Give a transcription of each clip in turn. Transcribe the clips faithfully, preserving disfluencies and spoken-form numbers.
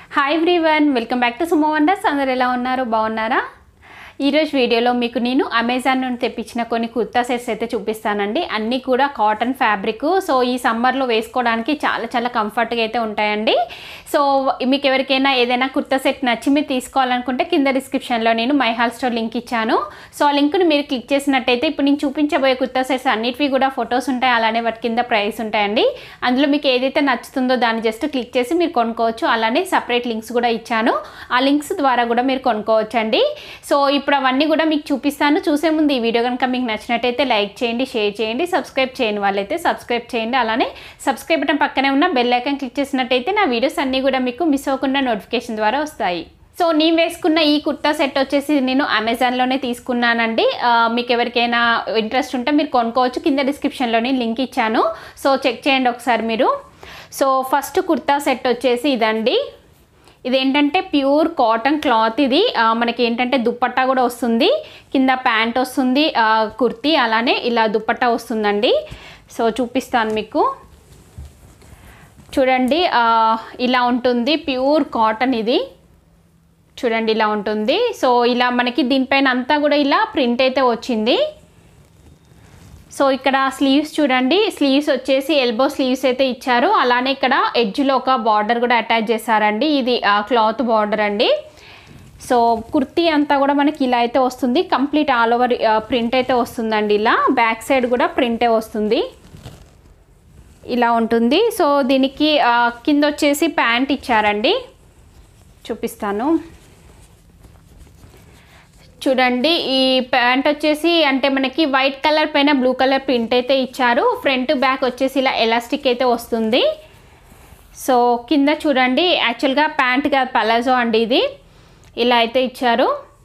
Hi everyone, welcome back to Suma wonders. అందరు ఎలా ఉన్నారు? బాగున్నారా? ఈరోజు వీడియోలో మీకు నేను అమెజాన్ నుండి తెప్పించిన కొన్ని కుర్తా సెట్స్ అయితే చూపిస్తానండి. అన్నీ కూడా కాటన్ ఫ్యాబ్రిక్. సో ఈ సమ్మర్లో వేసుకోవడానికి చాలా చాలా కంఫర్ట్గా అయితే ఉంటాయండి. సో మీకు ఎవరికైనా ఏదైనా కుర్తా సెట్ నచ్చి మీరు తీసుకోవాలనుకుంటే కింద డిస్క్రిప్షన్లో నేను మై హాల్ స్టోర్ లింక్ ఇచ్చాను. సో ఆ లింక్ని మీరు క్లిక్ చేసినట్టయితే ఇప్పుడు నేను చూపించబోయే కుర్తా సెట్స్ అన్నిటివి కూడా ఫొటోస్ ఉంటాయి, అలానే వాటి కింద ప్రైస్ ఉంటాయండి. అందులో మీకు ఏదైతే నచ్చుతుందో దాన్ని జస్ట్ క్లిక్ చేసి మీరు కొనుక్కోవచ్చు. అలానే సపరేట్ లింక్స్ కూడా ఇచ్చాను, ఆ లింక్స్ ద్వారా కూడా మీరు కొనుక్కోవచ్చు అండి. సో ఇప్పుడు అవన్నీ కూడా మీకు చూపిస్తాను. చూసే ముందు ఈ వీడియో కనుక మీకు నచ్చినట్టయితే లైక్ చేయండి, షేర్ చేయండి, సబ్స్క్రైబ్ చేయని వాళ్ళైతే సబ్స్క్రైబ్ చేయండి. అలానే సబ్స్క్రైబ్ బటన్ పక్కనే ఉన్న బెల్ ఐకాన్ క్లిక్ చేసినట్టయితే నా వీడియోస్ అన్నీ కూడా మీకు మిస్ అవ్వకుండా నోటిఫికేషన్ ద్వారా వస్తాయి. సో నేను వేసుకున్న ఈ కుర్తా సెట్ వచ్చేసి నేను అమెజాన్లోనే తీసుకున్నానండి. మీకు ఎవరికైనా ఇంట్రెస్ట్ ఉంటే మీరు కొనుక్కోవచ్చు. కింద డిస్క్రిప్షన్లోనే లింక్ ఇచ్చాను, సో చెక్ చేయండి ఒకసారి మీరు. సో ఫస్ట్ కుర్తా సెట్ వచ్చేసి ఇదండి. ఇదేంటంటే ప్యూర్ కాటన్ క్లాత్. ఇది మనకి ఏంటంటే దుప్పట్టా కూడా వస్తుంది, కింద ప్యాంట్ వస్తుంది, కుర్తీ, అలానే ఇలా దుప్పట్టా వస్తుందండి. సో చూపిస్తాను మీకు, చూడండి ఇలా ఉంటుంది. ప్యూర్ కాటన్ ఇది, చూడండి ఇలా ఉంటుంది. సో ఇలా మనకి దీనిపైన అంతా కూడా ఇలా ప్రింట్ అయితే వచ్చింది. సో ఇక్కడ స్లీవ్స్ చూడండి, స్లీవ్స్ వచ్చేసి ఎల్బో స్లీవ్స్ అయితే ఇచ్చారు. అలానే ఇక్కడ ఎడ్జ్లో ఒక బార్డర్ కూడా అటాచ్ చేశారండి. ఇది క్లాత్ బార్డర్ అండి. సో కుర్తీ అంతా కూడా మనకి ఇలా అయితే వస్తుంది. కంప్లీట్ ఆల్ ఓవర్ ప్రింట్ అయితే వస్తుందండి. ఇలా బ్యాక్ సైడ్ కూడా ప్రింటే వస్తుంది, ఇలా ఉంటుంది. సో దీనికి కింద వచ్చేసి ప్యాంట్ ఇచ్చారండి, చూపిస్తాను చూడండి. ఈ ప్యాంట్ వచ్చేసి అంటే మనకి వైట్ కలర్ పైన బ్లూ కలర్ ప్రింట్ అయితే ఇచ్చారు. ఫ్రంట్ బ్యాక్ వచ్చేసి ఇలా ఎలాస్టిక్ అయితే వస్తుంది. సో కింద చూడండి, యాక్చువల్గా ప్యాంట్ కాదు పలాజో అండి ఇది, ఇలా అయితే ఇచ్చారు.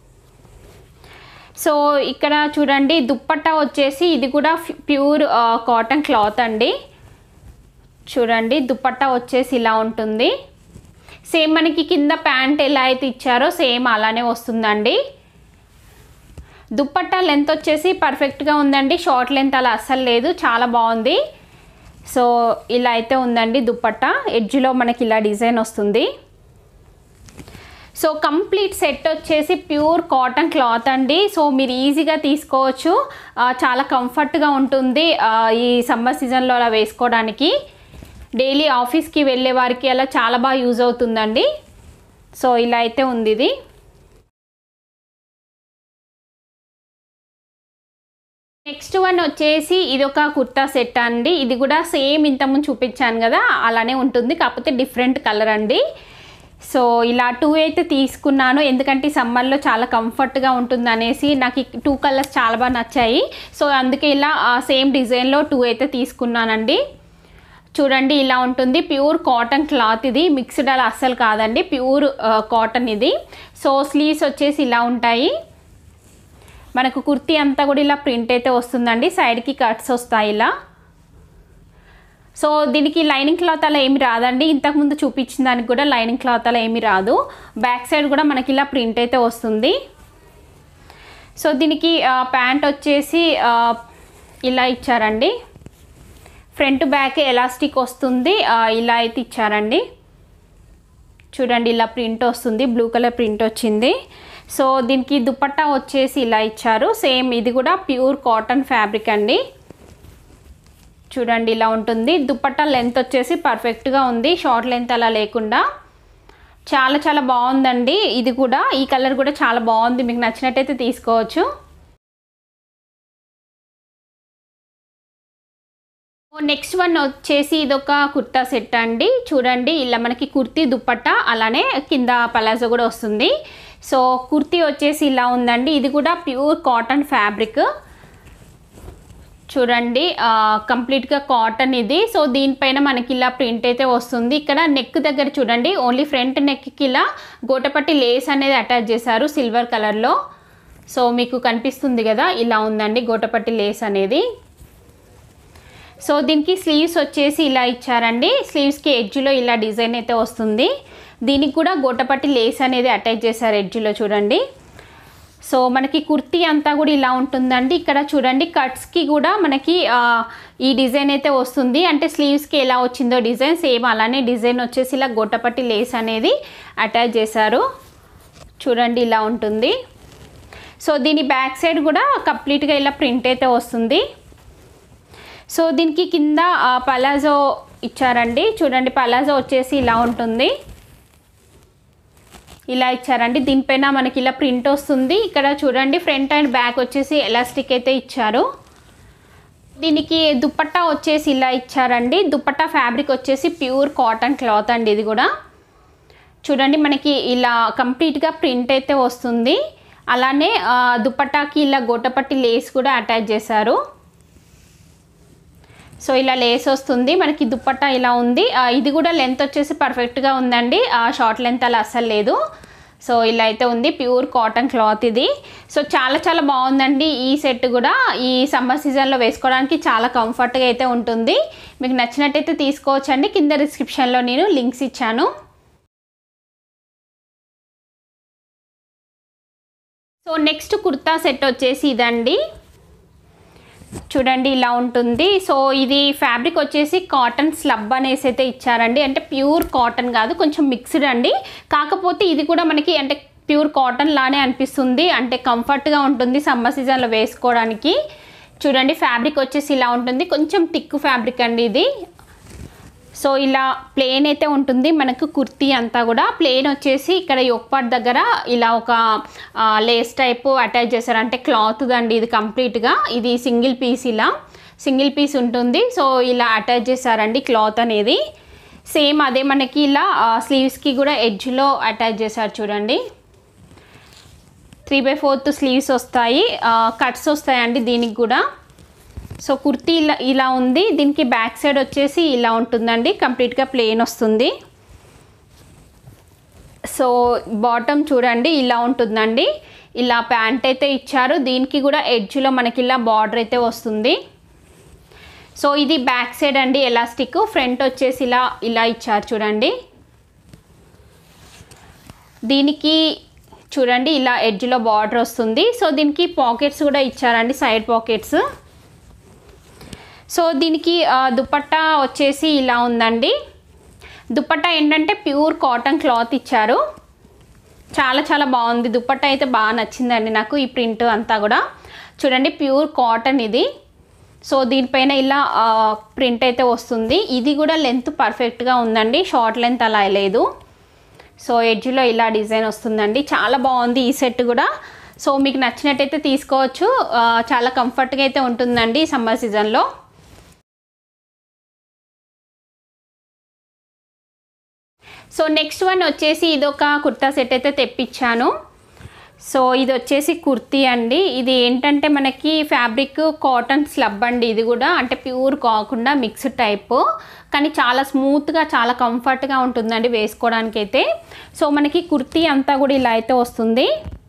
సో ఇక్కడ చూడండి దుప్పట్టా వచ్చేసి ఇది కూడా ప్యూర్ కాటన్ క్లాత్ అండి. చూడండి దుప్పట్టా వచ్చేసి ఇలా ఉంటుంది. సేమ్ మనకి కింద ప్యాంట్ ఎలా అయితే ఇచ్చారో సేమ్ అలానే వస్తుందండి. దుప్పట్టా లెంత్ వచ్చేసి పర్ఫెక్ట్గా ఉందండి, షార్ట్ లెంత్ అలా అస్సలు లేదు, చాలా బాగుంది. సో ఇలా అయితే ఉందండి దుప్పట్టా. ఎడ్జ్లో మనకి ఇలా డిజైన్ వస్తుంది. సో కంప్లీట్ సెట్ వచ్చేసి ప్యూర్ కాటన్ క్లాత్ అండి. సో మీరు ఈజీగా తీసుకోవచ్చు, చాలా కంఫర్ట్గా ఉంటుంది ఈ సమ్మర్ సీజన్లో అలా వేసుకోవడానికి. డైలీ ఆఫీస్కి వెళ్ళే వారికి అలా చాలా బాగా యూజ్ అవుతుందండి. సో ఇలా అయితే ఉంది ఇది. నెక్స్ట్ వన్ వచ్చేసి ఇది ఒక కుర్తా సెట్ అండి. ఇది కూడా సేమ్ ఇంతకుముందు చూపించాను కదా అలానే ఉంటుంది, కాకపోతే డిఫరెంట్ కలర్ అండి. సో ఇలా టూ అయితే తీసుకున్నాను, ఎందుకంటే సమ్మర్లో చాలా కంఫర్ట్గా ఉంటుంది అనేసి నాకు ఈ టూ కలర్స్ చాలా బాగా నచ్చాయి. సో అందుకే ఇలా సేమ్ డిజైన్లో టూ అయితే తీసుకున్నానండి. చూడండి ఇలా ఉంటుంది. ప్యూర్ కాటన్ క్లాత్ ఇది, మిక్స్డ్ అలా అస్సలు కాదండి, ప్యూర్ కాటన్ ఇది. సో స్లీవ్స్ వచ్చేసి ఇలా ఉంటాయి. మనకు కుర్తీ అంతా కూడా ఇలా ప్రింట్ అయితే వస్తుందండి, సైడ్కి కట్స్ వస్తాయి ఇలా. సో దీనికి లైనింగ్ క్లాత్ అలా ఏమి రాదండి, ఇంతకుముందు చూపించిన దానికి కూడా లైనింగ్ క్లాత్ అలా ఏమి రాదు. బ్యాక్ సైడ్ కూడా మనకి ఇలా ప్రింట్ అయితే వస్తుంది. సో దీనికి ప్యాంట్ వచ్చేసి ఇలా ఇచ్చారండి. ఫ్రంట్ బ్యాక్ ఎలాస్టిక్ వస్తుంది, ఇలా అయితే ఇచ్చారండి. చూడండి ఇలా ప్రింట్ వస్తుంది, బ్లూ కలర్ ప్రింట్ వచ్చింది. సో దీనికి దుపట్టా వచ్చేసి ఇలా ఇచ్చారు. సేమ్ ఇది కూడా ప్యూర్ కాటన్ ఫ్యాబ్రిక్ అండి. చూడండి ఇలా ఉంటుంది. దుపట్టా లెంత్ వచ్చేసి పర్ఫెక్ట్గా ఉంది, షార్ట్ లెంత్ అలా లేకుండా చాలా చాలా బాగుందండి. ఇది కూడా ఈ కలర్ కూడా చాలా బాగుంది, మీకు నచ్చినట్టయితే తీసుకోవచ్చు. నెక్స్ట్ వన్ వచ్చేసి ఇదొక కుర్తా సెట్ అండి. చూడండి ఇలా మనకి కుర్తీ దుప్పట్టా అలానే కింద పలాజో కూడా వస్తుంది. సో కుర్తీ వచ్చేసి ఇలా ఉందండి. ఇది కూడా ప్యూర్ కాటన్ ఫ్యాబ్రిక్. చూడండి కంప్లీట్గా కాటన్ ఇది. సో దీనిపైన మనకి ఇలా ప్రింట్ అయితే వస్తుంది. ఇక్కడ నెక్ దగ్గర చూడండి, ఓన్లీ ఫ్రంట్ నెక్కి ఇలా గోటపట్టి లేస్ అనేది అటాచ్ చేశారు సిల్వర్ కలర్లో. సో మీకు కనిపిస్తుంది కదా, ఇలా ఉందండి గోటపట్టి లేస్ అనేది. సో దీనికి స్లీవ్స్ వచ్చేసి ఇలా ఇచ్చారండి. స్లీవ్స్కి ఎడ్జ్లో ఇలా డిజైన్ అయితే వస్తుంది. దీనికి కూడా గోటపట్టి లేస్ అనేది అటాచ్ చేశారు ఎడ్జ్లో చూడండి. సో మనకి కుర్తీ అంతా కూడా ఇలా ఉంటుందండి. ఇక్కడ చూడండి కట్స్కి కూడా మనకి ఈ డిజైన్ అయితే వస్తుంది. అంటే స్లీవ్స్కి ఎలా వచ్చిందో డిజైన్ సేమ్ అలానే డిజైన్ వచ్చేసి ఇలా గొట్టపట్టి లేస్ అనేది అటాచ్ చేశారు. చూడండి ఇలా ఉంటుంది. సో దీని బ్యాక్ సైడ్ కూడా కంప్లీట్గా ఇలా ప్రింట్ అయితే వస్తుంది. సో దీనికి కింద పలాజో ఇచ్చారండి. చూడండి పలాజో వచ్చేసి ఇలా ఉంటుంది, ఇలా ఇచ్చారండి. దీనిపైన మనకి ఇలా ప్రింట్ వస్తుంది. ఇక్కడ చూడండి ఫ్రంట్ అండ్ బ్యాక్ వచ్చేసి ఎలాస్టిక్ అయితే ఇచ్చారు. దీనికి దుపట్టా వచ్చేసి ఇలా ఇచ్చారండి. దుపట్టా ఫ్యాబ్రిక్ వచ్చేసి ప్యూర్ కాటన్ క్లాత్ అండి. ఇది కూడా చూడండి మనకి ఇలా కంప్లీట్గా ప్రింట్ అయితే వస్తుంది. అలానే దుపట్టాకి ఇలా గోటపట్టి లేస్ కూడా అటాచ్ చేశారు. సో ఇలా లేస్ వస్తుంది మనకి. దుపట్టా ఇలా ఉంది. ఇది కూడా లెంత్ వచ్చేసి పర్ఫెక్ట్గా ఉందండి, షార్ట్ లెంత్ అలా అస్సలు లేదు. సో ఇలా అయితే ఉంది, ప్యూర్ కాటన్ క్లాత్ ఇది. సో చాలా చాలా బాగుందండి ఈ సెట్ కూడా. ఈ సమ్మర్ సీజన్లో వేసుకోవడానికి చాలా కంఫర్ట్గా అయితే ఉంటుంది. మీకు నచ్చినట్టయితే తీసుకోవచ్చండి. కింద డిస్క్రిప్షన్లో నేను లింక్స్ ఇచ్చాను. సో నెక్స్ట్ కుర్తా సెట్ వచ్చేసి ఇదండి. చూడండి ఇలా ఉంటుంది. సో ఇది ఫ్యాబ్రిక్ వచ్చేసి కాటన్ స్లబ్ అనేసి అయితే ఇచ్చారండి. అంటే ప్యూర్ కాటన్ కాదు, కొంచెం మిక్స్డ్ అండి. కాకపోతే ఇది కూడా మనకి అంటే ప్యూర్ కాటన్ లానే అనిపిస్తుంది. అంటే కంఫర్ట్గా ఉంటుంది సమ్మర్ సీజన్లో వేసుకోవడానికి. చూడండి ఫ్యాబ్రిక్ వచ్చేసి ఇలా ఉంటుంది, కొంచెం థిక్ ఫ్యాబ్రిక్ అండి ఇది. సో ఇలా ప్లెయిన్ అయితే ఉంటుంది మనకు. కుర్తీ అంతా కూడా ప్లెయిన్ వచ్చేసి ఇక్కడ యోక్ పార్ట్ దగ్గర ఇలా ఒక లేస్ టైపు అటాచ్ చేశారు. అంటే క్లాత్ దండి ఇది కంప్లీట్గా. ఇది సింగిల్ పీస్, ఇలా సింగిల్ పీస్ ఉంటుంది. సో ఇలా అటాచ్ చేశారండి క్లాత్ అనేది. సేమ్ అదే మనకి ఇలా స్లీవ్స్కి కూడా ఎడ్జ్లో అటాచ్ చేశారు. చూడండి త్రీ బై ఫోర్త్ స్లీవ్స్ వస్తాయి, కట్స్ వస్తాయండి దీనికి కూడా. సో కుర్తీ ఇలా ఇలా ఉంది. దీనికి బ్యాక్ సైడ్ వచ్చేసి ఇలా ఉంటుందండి, కంప్లీట్గా ప్లెయిన్ వస్తుంది. సో బాటమ్ చూడండి ఇలా ఉంటుందండి. ఇలా ప్యాంట్ అయితే ఇచ్చారు. దీనికి కూడా ఎడ్జ్లో మనకి ఇలా బార్డర్ అయితే వస్తుంది. సో ఇది బ్యాక్ సైడ్ అండి ఎలాస్టిక్. ఫ్రంట్ వచ్చేసి ఇలా ఇలా ఇచ్చారు చూడండి. దీనికి చూడండి ఇలా ఎడ్జ్లో బార్డర్ వస్తుంది. సో దీనికి పాకెట్స్ కూడా ఇచ్చారండి, సైడ్ పాకెట్స్. సో దీనికి దుపట్టా వచ్చేసి ఇలా ఉందండి. దుపట్టా ఏంటంటే ప్యూర్ కాటన్ క్లాత్ ఇచ్చారు. చాలా చాలా బాగుంది. దుపట్టా అయితే బాగా నచ్చిందండి నాకు. ఈ ప్రింట్ అంతా కూడా చూడండి ప్యూర్ కాటన్ ఇది. సో దీనిపైన ఇలా ప్రింట్ అయితే వస్తుంది. ఇది కూడా లెంత్ పర్ఫెక్ట్గా ఉందండి, షార్ట్ లెంత్ అలా లేదు. సో ఎడ్జ్లో ఇలా డిజైన్ వస్తుందండి. చాలా బాగుంది ఈ సెట్ కూడా. సో మీకు నచ్చినట్టయితే తీసుకోవచ్చు. చాలా కంఫర్ట్గా అయితే ఉంటుందండి సమ్మర్ సీజన్లో. సో నెక్స్ట్ వన్ వచ్చేసి ఇదొక కుర్తా సెట్ అయితే తెప్పించాను. సో ఇది వచ్చేసి కుర్తీ అండి. ఇది ఏంటంటే మనకి ఫ్యాబ్రిక్ కాటన్ స్లబ్ అండి. ఇది కూడా అంటే ప్యూర్ కాకుండా మిక్స్డ్ టైప్, కానీ చాలా స్మూత్గా చాలా కంఫర్ట్గా ఉంటుందండి వేసుకోవడానికి అయితే. సో మనకి కుర్తీ అంతా కూడా ఇలా అయితే వస్తుంది.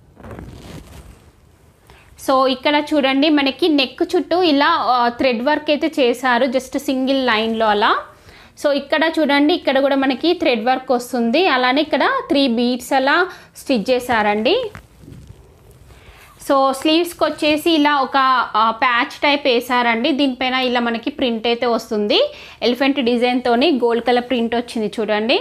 సో ఇక్కడ చూడండి మనకి నెక్ చుట్టూ ఇలా థ్రెడ్ వర్క్ అయితే చేశారు, జస్ట్ సింగిల్ లైన్లో అలా. సో ఇక్కడ చూడండి ఇక్కడ కూడా మనకి థ్రెడ్ వర్క్ వస్తుంది. అలానే ఇక్కడ త్రీ బీడ్స్ అలా స్టిచ్ చేశారండి. సో స్లీవ్స్కి వచ్చేసి ఇలా ఒక ప్యాచ్ టైప్ వేసారండి. దీనిపైన ఇలా మనకి ప్రింట్ అయితే వస్తుంది. ఎలిఫెంట్ డిజైన్తోని గోల్డ్ కలర్ ప్రింట్ వచ్చింది చూడండి.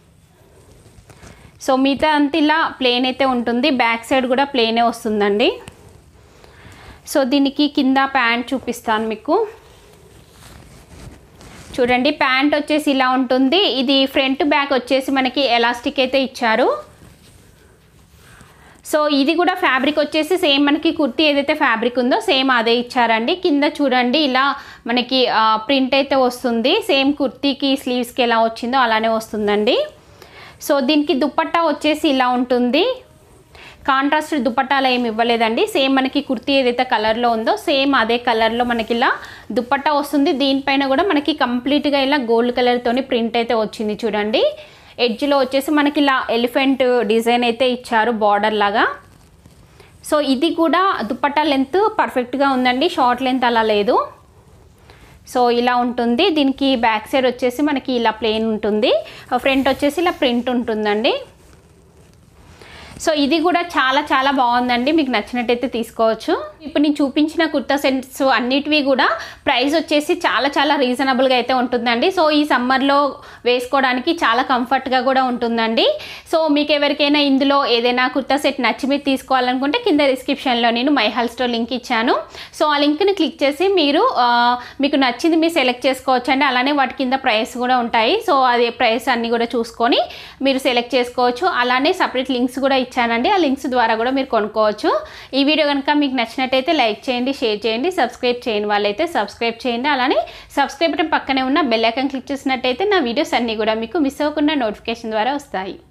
సో మిగతా అంతా ఇలా ప్లెయిన్ అయితే ఉంటుంది. బ్యాక్ సైడ్ కూడా ప్లెయినే వస్తుందండి. సో దీనికి కింద ప్యాంట్ చూపిస్తాను మీకు. చూడండి ప్యాంట్ వచ్చేసి ఇలా ఉంటుంది. ఇది ఫ్రంట్ బ్యాక్ వచ్చేసి మనకి ఎలాస్టిక్ అయితే ఇచ్చారు. సో ఇది కూడా ఫ్యాబ్రిక్ వచ్చేసి సేమ్ మనకి కుర్తీ ఏదైతే ఫ్యాబ్రిక్ ఉందో సేమ్ అదే ఇచ్చారండి. కింద చూడండి ఇలా మనకి ప్రింట్ అయితే వస్తుంది. సేమ్ కుర్తీకి స్లీవ్స్కి ఎలా వచ్చిందో అలానే వస్తుందండి. సో దీనికి దుపట్టా వచ్చేసి ఇలా ఉంటుంది. కాంట్రాస్ట్ దుపట్టాలు ఏమి ఇవ్వలేదండి. సేమ్ మనకి కుర్తీ ఏదైతే కలర్లో ఉందో సేమ్ అదే కలర్లో మనకి ఇలా దుపట్టా వస్తుంది. దీనిపైన కూడా మనకి కంప్లీట్గా ఇలా గోల్డ్ కలర్తోని ప్రింట్ అయితే వచ్చింది చూడండి. ఎడ్జ్లో వచ్చేసి మనకి ఇలా ఎలిఫెంట్ డిజైన్ అయితే ఇచ్చారు బార్డర్ లాగా. సో ఇది కూడా దుపట్టా లెంత్ పర్ఫెక్ట్గా ఉందండి, షార్ట్ లెంత్ అలా లేదు. సో ఇలా ఉంటుంది. దీనికి బ్యాక్ సైడ్ వచ్చేసి మనకి ఇలా ప్లెయిన్ ఉంటుంది, ఫ్రంట్ వచ్చేసి ఇలా ప్రింట్ ఉంటుందండి. సో ఇది కూడా చాలా చాలా బాగుందండి, మీకు నచ్చినట్టయితే తీసుకోవచ్చు. ఇప్పుడు నేను చూపించిన కుర్తా సెట్స్ అన్నిటివి కూడా ప్రైస్ వచ్చేసి చాలా చాలా రీజనబుల్గా అయితే ఉంటుందండి. సో ఈ సమ్మర్లో వేసుకోవడానికి చాలా కంఫర్ట్గా కూడా ఉంటుందండి. సో మీకు ఎవరికైనా ఇందులో ఏదైనా కుర్తా సెట్ నచ్చి మీరు తీసుకోవాలనుకుంటే కింద డిస్క్రిప్షన్లో నేను మై హల్ స్టోర్ లింక్ ఇచ్చాను. సో ఆ లింక్ని క్లిక్ చేసి మీరు మీకు నచ్చింది మీరు సెలెక్ట్ చేసుకోవచ్చు అండి. అలానే వాటి కింద ప్రైస్ కూడా ఉంటాయి. సో అది ప్రైస్ అన్నీ కూడా చూసుకొని మీరు సెలెక్ట్ చేసుకోవచ్చు. అలానే సపరేట్ లింక్స్ కూడా ఇచ్చానండి, ఆ లింక్స్ ద్వారా కూడా మీరు కొనుక్కోవచ్చు. ఈ వీడియో కనుక మీకు నచ్చినట్టయితే లైక్ చేయండి, షేర్ చేయండి, సబ్స్క్రైబ్ చేయని వాళ్ళైతే సబ్స్క్రైబ్ చేయండి. అలానే సబ్స్క్రైబ్ బటన్ పక్కనే ఉన్న బెల్ ఐకాన్ క్లిక్ చేసినట్టయితే నా వీడియోస్ అన్నీ కూడా మీకు మిస్ అవ్వకుండా నోటిఫికేషన్ ద్వారా వస్తాయి.